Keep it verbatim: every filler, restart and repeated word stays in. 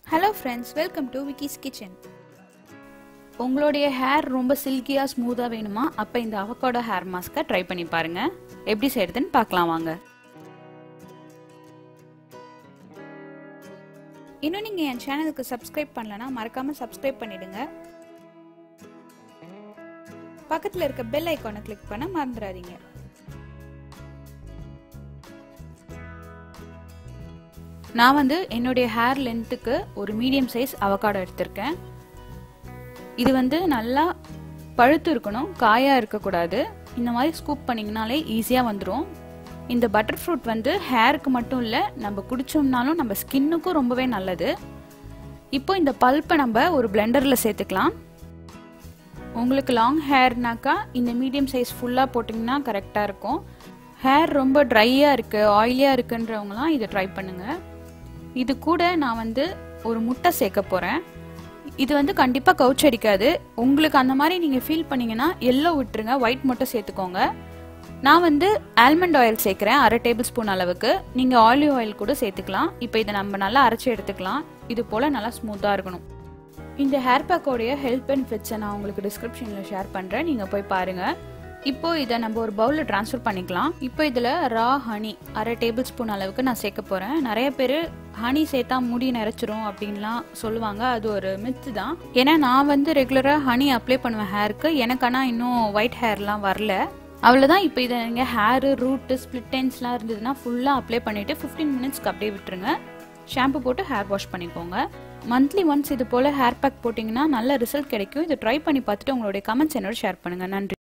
Hello friends, welcome to ViKi's Kitchen. உங்களுடைய hair ரொம்ப சில்கியா ஸ்மூத்தா வேணுமா அப்ப இந்த அவகாடோ ஹேர் மாஸ்கை ட்ரை பண்ணி பாருங்க. எப்படி செய்யறதுன்னு பார்க்கலாம் வாங்க. இன்னும் நீங்க என் சேனலுக்கு சப்ஸ்கிரைப் பண்ணலனா மறக்காம சப்ஸ்கிரைப் பண்ணிடுங்க. பக்கத்துல இருக்க பெல் ஐகானை கிளிக் பண்ண மறந்துடாதீங்க. நான் வந்து என்னுடைய ஹேர் லென்த்துக்கு ஒரு மீடியம் சைஸ் அவகாடோ எடுத்திருக்கேன். இது வந்து நல்லா பழுத்து இருக்கணும், காயா இருக்கக்கூடாது. இந்த மாதிரி ஸ்கூப் பண்ணிங்கனாலே ஈஸியாக வந்துடும். இந்த பட்டர் ஃப்ரூட் வந்து ஹேருக்கு மட்டும் இல்லை, நம்ம குடிச்சோம்னாலும் நம்ம ஸ்கின்னுக்கும் ரொம்பவே நல்லது. இப்போ இந்த பல்ப்பை நம்ம ஒரு பிளெண்டரில் சேர்த்துக்கலாம். உங்களுக்கு லாங் ஹேர்னாக்கா இந்த மீடியம் சைஸ் ஃபுல்லாக போட்டிங்கன்னா கரெக்டாக இருக்கும். ஹேர் ரொம்ப ட்ரையாக இருக்குது, ஆயிலியாக இருக்குன்றவங்களாம் இதை ட்ரை பண்ணுங்கள். இது கூட நான் வந்து ஒரு முட்டை சேர்க்க போகிறேன். இது வந்து கண்டிப்பாக கவுச் அடிக்காது. உங்களுக்கு அந்த மாதிரி நீங்கள் ஃபீல் பண்ணிங்கன்னா எல்லோ விட்டுருங்க, ஒயிட் மட்டும் சேர்த்துக்கோங்க. நான் வந்து ஆல்மண்ட் ஆயில் சேர்க்குறேன் அரை டேபிள் ஸ்பூன் அளவுக்கு. நீங்கள் ஆலிவ் ஆயில் கூட சேர்த்துக்கலாம். இப்போ இதை நம்ம நல்லா அரைச்சி எடுத்துக்கலாம். இது போல் நல்லா ஸ்மூத்தாக இருக்கணும். இந்த ஹேர் பேக்கோடைய ஹெல்த் பெனிஃபிட்ஸை நான் உங்களுக்கு டிஸ்கிரிப்ஷனில் ஷேர் பண்ணுறேன், நீங்கள் போய் பாருங்கள். இப்போ இதை நம்ம ஒரு பவுலில் ட்ரான்ஸ்ஃபர் பண்ணிக்கலாம். இப்போ இதில் ரா ஹனி அரை டேபிள் ஸ்பூன் அளவுக்கு நான் சேர்க்க போகிறேன். நிறைய பேர் ஹனி சேர்த்தா முடி நிறைச்சிரும் அப்படின்லாம் சொல்லுவாங்க. அது ஒரு மித்து தான். ஏன்னா நான் வந்து ரெகுலராக ஹனி அப்ளை பண்ணுவேன் ஹேருக்கு. எனக்கு ஆனால் இன்னும் ஒயிட் ஹேர்லாம் வரல. அவ்வளோதான். இப்போ இதை நீங்கள் ஹேரு, ரூட்டு, ஸ்பிளிட் எண்ட்ஸ்லாம் இருந்ததுன்னா ஃபுல்லாக அப்ளை பண்ணிவிட்டு ஃபிஃப்டீன் மினிட்ஸ்க்கு அப்படியே விட்டுருங்க. ஷாம்பு போட்டு ஹேர் வாஷ் பண்ணிக்கோங்க. மந்த்லி ஒன்ஸ் இது போல் ஹேர் பேக் போட்டிங்கன்னா நல்ல ரிசல்ட் கிடைக்கும். இதை ட்ரை பண்ணி பார்த்துட்டு உங்களுடைய கமெண்ட்ஸ் என்னோட ஷேர் பண்ணுங்கள். நன்றி.